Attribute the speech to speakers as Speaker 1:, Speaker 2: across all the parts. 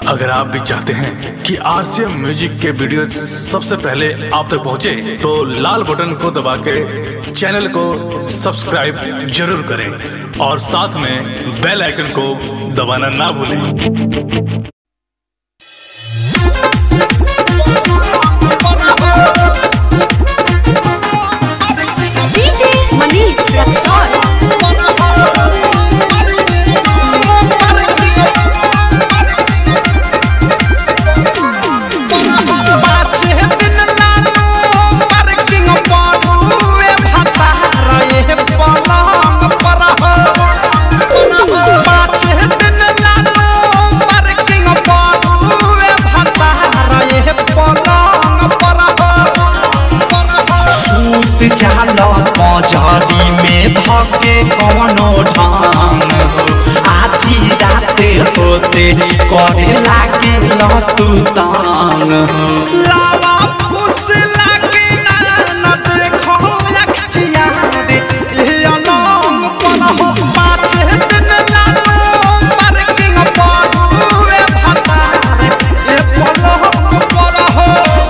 Speaker 1: अगर आप भी चाहते हैं कि आरसीएम म्यूजिक के वीडियो सबसे पहले आप तक पहुंचे, तो लाल बटन को दबा के चैनल को सब्सक्राइब जरूर करें और साथ में बेल आइकन को दबाना ना भूलें।
Speaker 2: जाली में धके कौनो ढंग हो, आधी रात होते करे लागे तू तांग हो। लावा फुस लागे ना देखो लक्षिया रे ये अलंग पर हो। पाँच दिन लालो पार्किंग पर भता ये पलंग पर हो।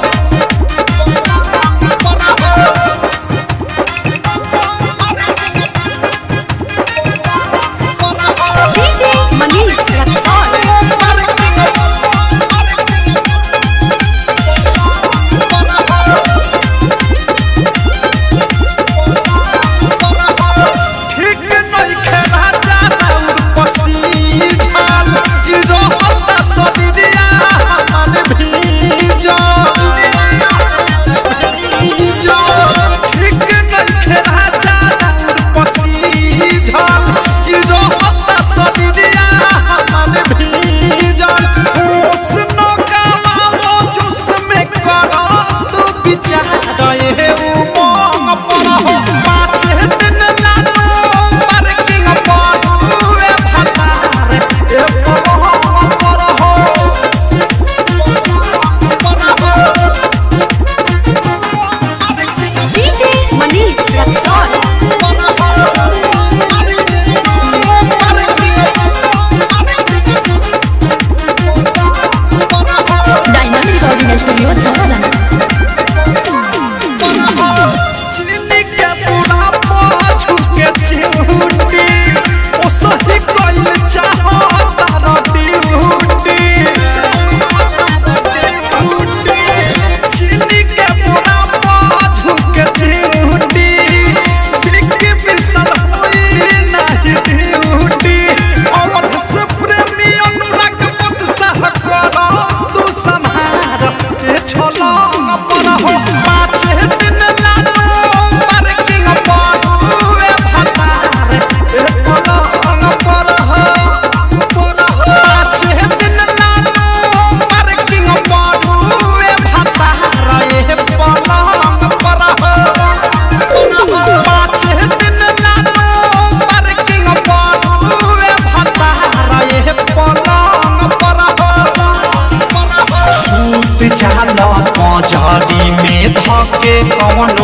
Speaker 2: जाली में धके कौनो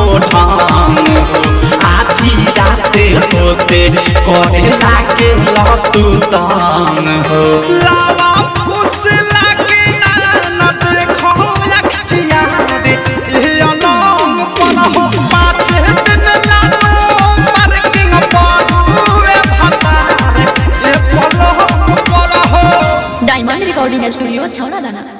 Speaker 2: ढंग हो, आधी रात होते करे लागे तू तांग हो। लावा फुस लागे ना देखो लक्षिया रे ये अलंग पर हो। पाँच दिन लालो पार्किंग पर भता ये पलंग पर हो।
Speaker 3: डायमंड रिकॉर्डिंग स्टूडियो छौड़ा दाना।